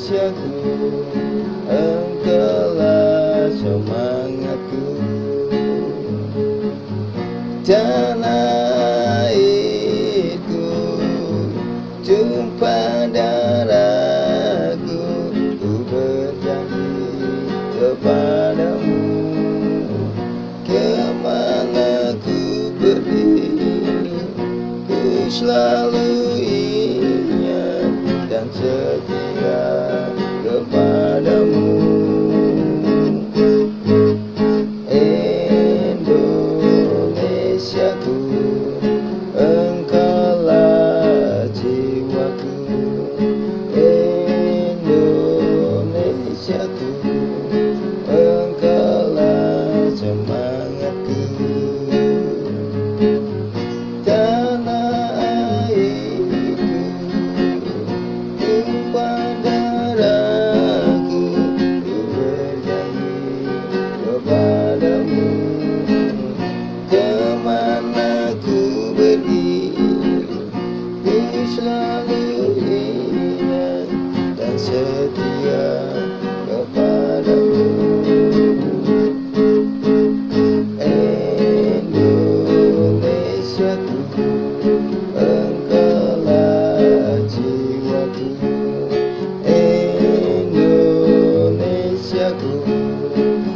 Indonesiaku, engkaulah semangatku. Tanah airku, tumpah darahku, ku berjanji kepadamu, kemana ku pergi, ku selalu ingat dan setia kepadamu. Indonesiaku, engkaulah jiwaku. Indonesiaku, engkaulah semangatku. Tanah airku, tumpah darahku, ku berjanji kepadamu, kemana ku pergi, ku selalu ingat dan setia kepadamu. Indonesiaku, engkaulah jiwaku. Indonesiaku,